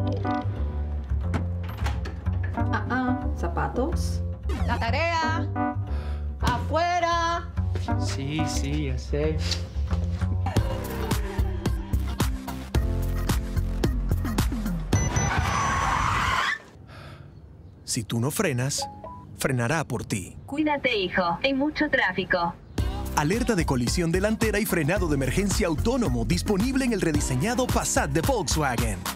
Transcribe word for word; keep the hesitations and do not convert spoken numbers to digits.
Ah, ah, zapatos. La tarea. Afuera. Sí, sí, ya sé. Si tú no frenas, frenará por ti. Cuídate, hijo. Hay mucho tráfico. Alerta de colisión delantera y frenado de emergencia autónomo disponible en el rediseñado Passat de Volkswagen.